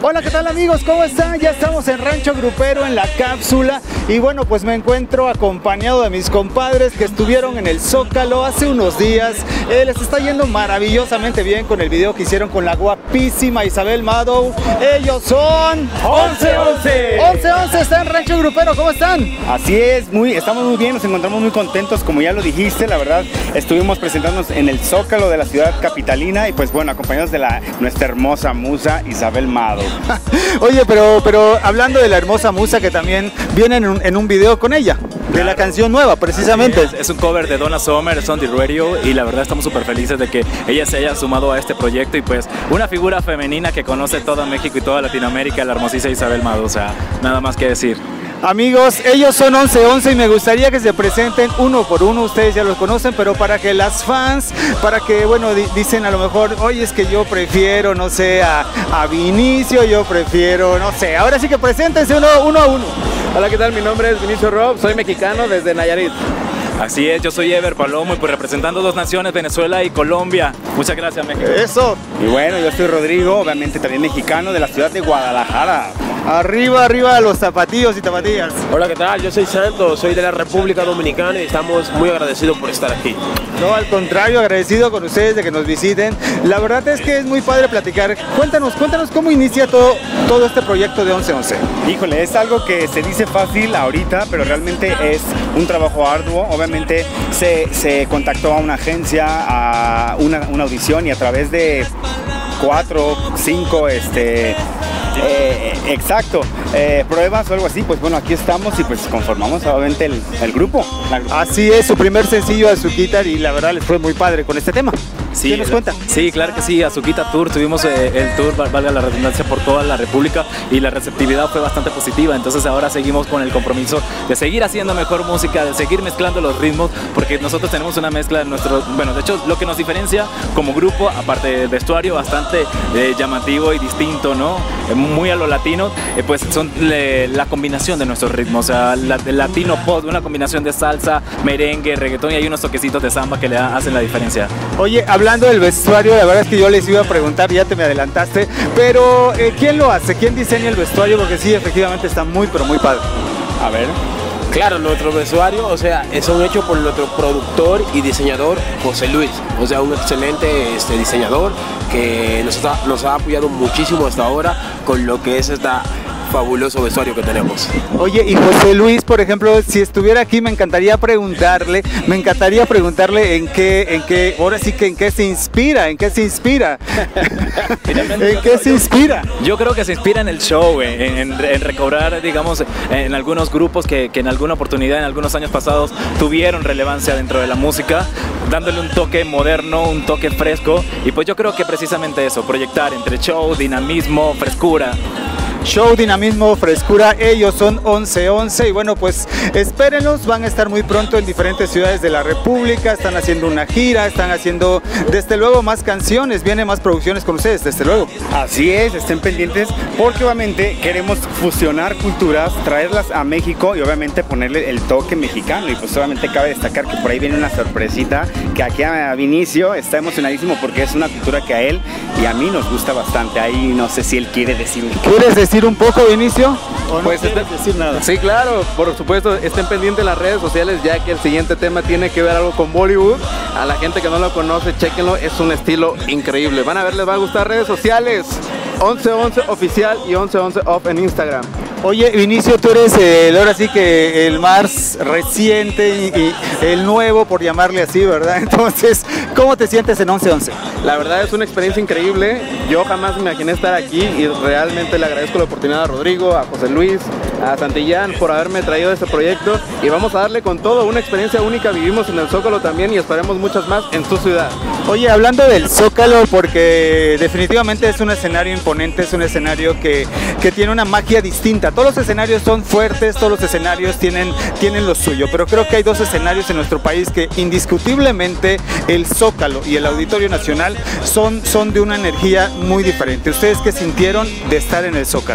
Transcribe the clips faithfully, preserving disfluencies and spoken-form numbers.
Hola, ¿qué tal amigos? ¿Cómo están? Ya estamos en Rancho Grupero, en la cápsula. Y bueno, pues me encuentro acompañado de mis compadres que estuvieron en el Zócalo hace unos días. Eh, les está yendo maravillosamente bien con el video que hicieron con la guapísima Isabel Mado. Ellos son once once. once once está en Rancho Grupero, ¿cómo están? Así es, muy, estamos muy bien, nos encontramos muy contentos, como ya lo dijiste, la verdad, estuvimos presentándonos en el Zócalo de la ciudad capitalina y pues bueno, acompañados de la, nuestra hermosa musa Isabel Mado. Oye, pero, pero hablando de la hermosa musa que también viene en un, en un video con ella, de claro, la canción nueva precisamente. Es, es un cover de Donna Summer, es on the radio y la verdad estamos súper felices de que ella se haya sumado a este proyecto y pues una figura femenina que conoce todo México y toda Latinoamérica, la hermosísima Isabel Mado, o sea, nada más que decir. Amigos, ellos son once once y me gustaría que se presenten uno por uno, ustedes ya los conocen, pero para que las fans, para que, bueno, di dicen a lo mejor, oye, es que yo prefiero, no sé, a, a Vinicio, yo prefiero, no sé, ahora sí que preséntense uno, uno a uno. Hola, ¿qué tal? Mi nombre es Vinicio Rob, soy mexicano desde Nayarit. Así es, yo soy Ever Palomo y pues representando dos naciones, Venezuela y Colombia. Muchas gracias, México. Eso. Y bueno, yo soy Rodrigo, obviamente también mexicano, de la ciudad de Guadalajara. Arriba, arriba los zapatillos y zapatillas. Hola, ¿qué tal? Yo soy Santos, soy de la República Dominicana y estamos muy agradecidos por estar aquí. No, al contrario, agradecido con ustedes de que nos visiten. La verdad es que es muy padre platicar. Cuéntanos, cuéntanos cómo inicia todo, todo este proyecto de once once. Híjole, es algo que se dice fácil ahorita, pero realmente es un trabajo arduo. Obviamente se, se contactó a una agencia, a una, una audición y a través de cuatro, cinco, este... Eh, exacto, eh, pruebas o algo así, pues bueno, aquí estamos y pues conformamos obviamente el, el grupo. Así es, su primer sencillo, Azuquita, y la verdad les fue muy padre con este tema. Sí, ¿Qué nos cuenta? Sí, claro que sí, Azuquita Tour, tuvimos eh, el tour, valga la redundancia, por toda la República y la receptividad fue bastante positiva, entonces ahora seguimos con el compromiso de seguir haciendo mejor música, de seguir mezclando los ritmos, porque nosotros tenemos una mezcla en nuestro, bueno, de hecho lo que nos diferencia como grupo, aparte del vestuario bastante eh, llamativo y distinto, ¿no? Eh, muy a lo latino, eh, pues son le, la combinación de nuestros ritmos, o sea, la, el latino pop, una combinación de salsa, merengue, reggaetón y hay unos toquecitos de samba que le hacen la diferencia. Oye, hablando del vestuario, la verdad es que yo les iba a preguntar, ya te me adelantaste, pero eh, ¿quién lo hace? ¿Quién diseña el vestuario? Porque sí, efectivamente está muy, pero muy padre. A ver. Claro, nuestro vestuario, o sea, es un hecho por nuestro productor y diseñador José Luis, o sea, un excelente este, diseñador que nos, está, nos ha apoyado muchísimo hasta ahora con lo que es esta fabuloso vestuario que tenemos. Oye, y José Luis, por ejemplo, si estuviera aquí me encantaría preguntarle, me encantaría preguntarle en qué, en qué, ahora sí que en qué se inspira, en qué se inspira. ¿En qué se inspira? Yo creo que se inspira en el show, en, en, en recobrar, digamos, en algunos grupos que, que en alguna oportunidad, en algunos años pasados, tuvieron relevancia dentro de la música, dándole un toque moderno, un toque fresco, y pues yo creo que precisamente eso, proyectar entre show, dinamismo, frescura. Show, dinamismo, frescura, ellos son once once y bueno, pues espérenlos, van a estar muy pronto en diferentes ciudades de la República, están haciendo una gira, están haciendo desde luego más canciones, vienen más producciones con ustedes, desde luego. Así es, estén pendientes porque obviamente queremos fusionar culturas, traerlas a México y obviamente ponerle el toque mexicano y pues obviamente cabe destacar que por ahí viene una sorpresita que aquí a Vinicio está emocionadísimo porque es una cultura que a él y a mí nos gusta bastante, ahí no sé si él quiere decir. ¿Quieres decir un poco, Vinicio? ¿O no pues quieres decir nada? Sí, claro, por supuesto, estén pendientes en las redes sociales ya que el siguiente tema tiene que ver algo con Bollywood. A la gente que no lo conoce, chéquenlo, es un estilo increíble. Van a ver, les va a gustar. Redes sociales, once once oficial y once once off en Instagram. Oye, Vinicio, tú eres el, ahora sí que el más reciente y, y el nuevo, por llamarle así, ¿verdad? Entonces, ¿cómo te sientes en once once? La verdad es una experiencia increíble. Yo jamás me imaginé estar aquí y realmente le agradezco la oportunidad a Rodrigo, a José Luis, a Santillán por haberme traído este proyecto y vamos a darle con todo, una experiencia única. Vivimos en el Zócalo también y esperemos muchas más en su ciudad. Oye, hablando del Zócalo, porque definitivamente es un escenario imponente, es un escenario que, que tiene una magia distinta. Todos los escenarios son fuertes, todos los escenarios tienen, tienen lo suyo, pero creo que hay dos escenarios en nuestro país que indiscutiblemente el Zócalo y el Auditorio Nacional son, son de una energía muy diferente. ¿Ustedes qué sintieron de estar en el Zócalo?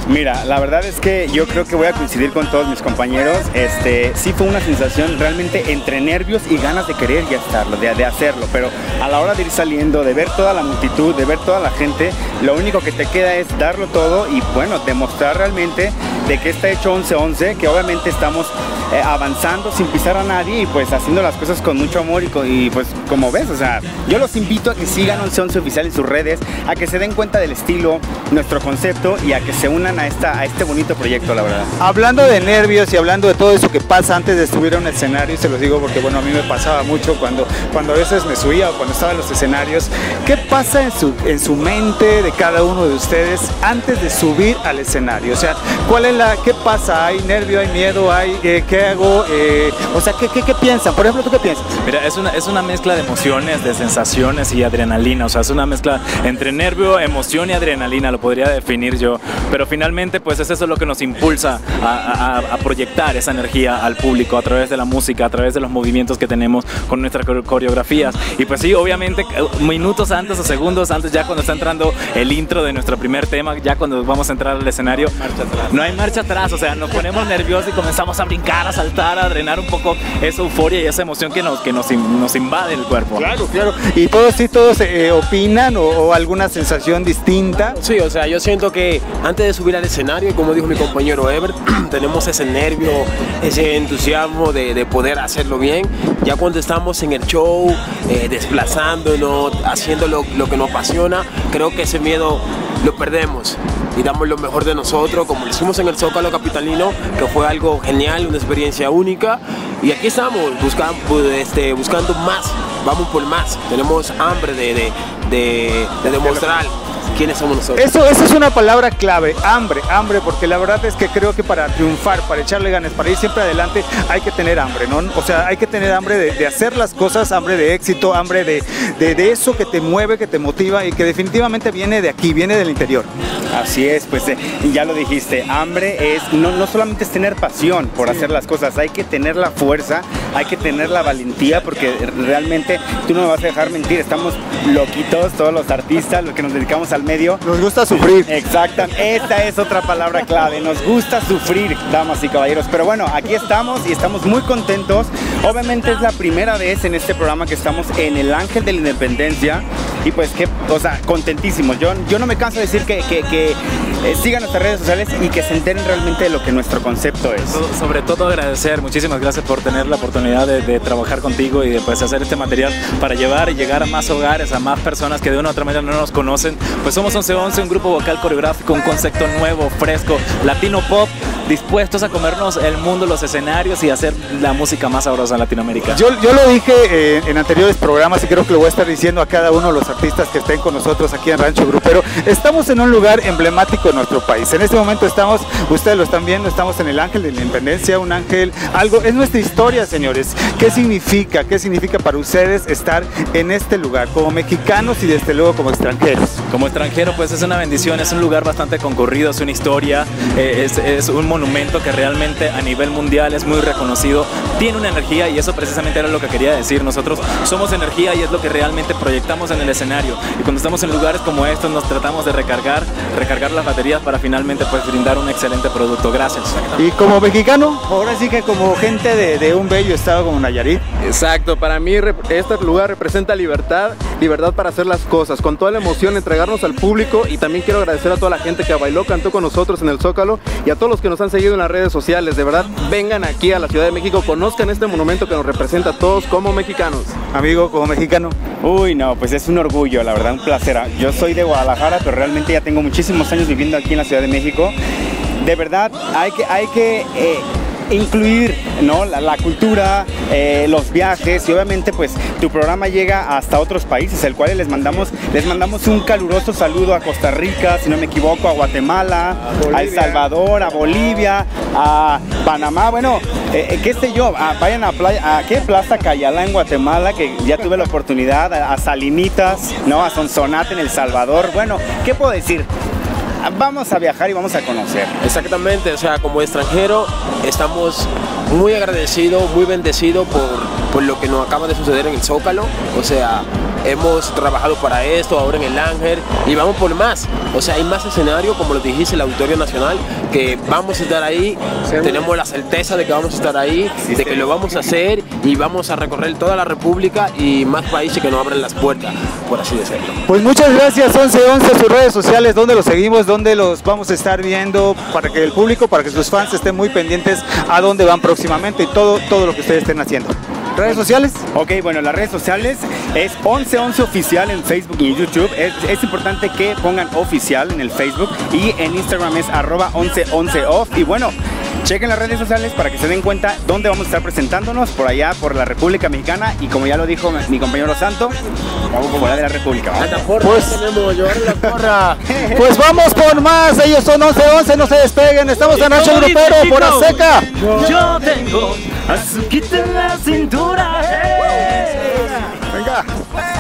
Mira, la verdad es que yo creo que voy a coincidir con todos mis compañeros. Este, sí fue una sensación realmente entre nervios y ganas de querer ya estarlo, de, de hacerlo, pero a la hora de ir saliendo, de ver toda la multitud, de ver toda la gente, lo único que te queda es darlo todo y bueno, demostrar realmente de que está hecho once once, que obviamente estamos eh, avanzando sin pisar a nadie y pues haciendo las cosas con mucho amor y, con, y pues como ves, o sea, yo los invito a que sigan once once Oficial en sus redes, a que se den cuenta del estilo, nuestro concepto y a que se unan a, esta, a este bonito proyecto, la verdad. Hablando de nervios y hablando de todo eso que pasa antes de subir a un escenario, y se los digo porque bueno, a mí me pasaba mucho cuando, cuando a veces me subía o cuando estaba en los escenarios, ¿qué pasa en su, en su mente de cada uno de ustedes antes de subir al escenario? O sea, ¿cuál es la, qué pasa? ¿Hay nervio, hay miedo, hay eh, qué hago? Eh, o sea, ¿qué, qué, ¿qué piensan? Por ejemplo, ¿tú qué piensas? Mira, es una, es una mezcla de emociones, de sensaciones y adrenalina, o sea, es una mezcla entre nervio, emoción y adrenalina, lo podría definir yo, pero finalmente pues es eso lo que nos impulsa a, a, a proyectar esa energía al público a través de la música, a través de los movimientos que tenemos con nuestras coreografías. Y pues sí, obviamente minutos antes o segundos antes, ya cuando está entrando el intro de nuestro primer tema, ya cuando vamos a entrar al escenario, marcha atrás. No hay marcha atrás, o sea, nos ponemos nerviosos y comenzamos a brincar, a saltar, a drenar un poco esa euforia y esa emoción que nos, que nos, nos invade el cuerpo. Claro, claro. ¿Y todos sí, todos eh, opinan o, o alguna sensación distinta? Sí, o sea, yo siento que antes de subir al escenario, como dijo mi compañero Ever, tenemos ese nervio, ese entusiasmo de, de poder hacerlo bien. Ya cuando estamos en el show, eh, desplazándonos, haciendo lo, lo que nos apasiona, creo que ese miedo lo perdemos y damos lo mejor de nosotros, como lo hicimos en el Zócalo Capitalino, que fue algo genial, una experiencia única. Y aquí estamos buscando, este, buscando más, vamos por más. Tenemos hambre de, de, de, de demostrar quiénes somos nosotros. Eso, eso es una palabra clave, hambre, hambre, porque la verdad es que creo que para triunfar, para echarle ganas, para ir siempre adelante, hay que tener hambre, ¿no? O sea, hay que tener hambre de, de hacer las cosas, hambre de éxito, hambre de, de, de eso que te mueve, que te motiva y que definitivamente viene de aquí, viene del interior. Así es, pues eh, ya lo dijiste, hambre es, no, no solamente es tener pasión por sí. hacer las cosas, hay que tener la fuerza, hay que tener la valentía, porque realmente tú no me vas a dejar mentir, estamos loquitos, todos los artistas, los que nos dedicamos al medio. Nos gusta sufrir. Exacto, esta es otra palabra clave, nos gusta sufrir, damas y caballeros, pero bueno, aquí estamos y estamos muy contentos. Obviamente es la primera vez en este programa que estamos en el Ángel de la Independencia y pues que, o sea, contentísimos. Yo, yo no me canso de decir que, que, que eh, sigan nuestras redes sociales y que se enteren realmente de lo que nuestro concepto es. Sobre todo agradecer, muchísimas gracias por tener la oportunidad de, de trabajar contigo y de pues, hacer este material para llevar y llegar a más hogares, a más personas que de una u otra manera no nos conocen. Pues somos once once, un grupo vocal coreográfico, un concepto nuevo, fresco, latino pop, dispuestos a comernos el mundo, los escenarios y hacer la música más sabrosa en Latinoamérica. Yo, yo lo dije eh, en anteriores programas y creo que lo voy a estar diciendo a cada uno de los artistas que estén con nosotros aquí en Rancho Grupero. Estamos en un lugar emblemático de nuestro país. En este momento estamos, ustedes lo están viendo, estamos en el Ángel de la Independencia, un ángel, algo, es nuestra historia, señores. ¿Qué significa? ¿Qué significa para ustedes estar en este lugar como mexicanos y desde luego como extranjeros? Como extranjero, pues es una bendición, es un lugar bastante concurrido, es una historia, eh, es, es un monumento que realmente a nivel mundial es muy reconocido, tiene una energía y eso precisamente era lo que quería decir. Nosotros somos energía y es lo que realmente proyectamos en el escenario y cuando estamos en lugares como estos nos tratamos de recargar, recargar las baterías para finalmente pues brindar un excelente producto. Gracias. Y como mexicano, ahora sí que como gente de, de un bello estado como Nayarit. Exacto, para mí este lugar representa libertad, libertad para hacer las cosas, con toda la emoción, entregarnos al público y también quiero agradecer a toda la gente que bailó, cantó con nosotros en el Zócalo y a todos los que nos han seguido en las redes sociales. De verdad, vengan aquí a la Ciudad de México, conozcan este monumento que nos representa a todos como mexicanos. Amigo, como mexicano. Uy, no, pues es un orgullo, la verdad, un placer. Yo soy de Guadalajara, pero realmente ya tengo muchísimos años viviendo aquí en la Ciudad de México. De verdad, hay que, hay que eh, incluir, ¿no? la, la cultura, eh, los viajes y obviamente pues tu programa llega hasta otros países, el cual les mandamos, les mandamos un caluroso saludo a Costa Rica, si no me equivoco, a Guatemala, a, a El Salvador, a Bolivia, a Panamá, bueno, eh, qué sé yo, a, vayan a, playa, a ¿qué? Plaza Cayala en Guatemala, que ya tuve la oportunidad, a, a Salinitas, ¿no? A Sonsonate en El Salvador, bueno, ¿qué puedo decir? Vamos a viajar y vamos a conocer. Exactamente, o sea, como extranjero estamos muy agradecidos, muy bendecidos por, por lo que nos acaba de suceder en el Zócalo. O sea, hemos trabajado para esto, ahora en el Ángel, y vamos por más. O sea, hay más escenarios, como lo dijiste, el Auditorio Nacional, que vamos a estar ahí, sí, tenemos la certeza de que vamos a estar ahí, sí, de que lo vamos a hacer y vamos a recorrer toda la República y más países que nos abren las puertas, por así decirlo. Pues muchas gracias, once once, sus redes sociales, ¿dónde los seguimos? ¿Dónde los vamos a estar viendo? Para que el público, para que sus fans estén muy pendientes a dónde van próximamente y todo, todo lo que ustedes estén haciendo. ¿Redes sociales? Ok, bueno, las redes sociales es once once Oficial en Facebook y en YouTube. Es, es importante que pongan oficial en el Facebook y en Instagram es arroba once once off. Y bueno, chequen las redes sociales para que se den cuenta dónde vamos a estar presentándonos, por allá, por la República Mexicana. Y como ya lo dijo mi compañero Santo, vamos fuera de la República. ¿Vamos? Pues, la porra. Pues vamos por más, ellos son once once, no se despeguen, estamos en Rancho Grupero por Azteca. Yo tengo azuquita en la cintura. Venga.